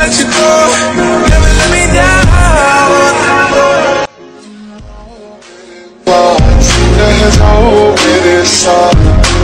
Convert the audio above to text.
let you go. Never let me down. There's hope in this song.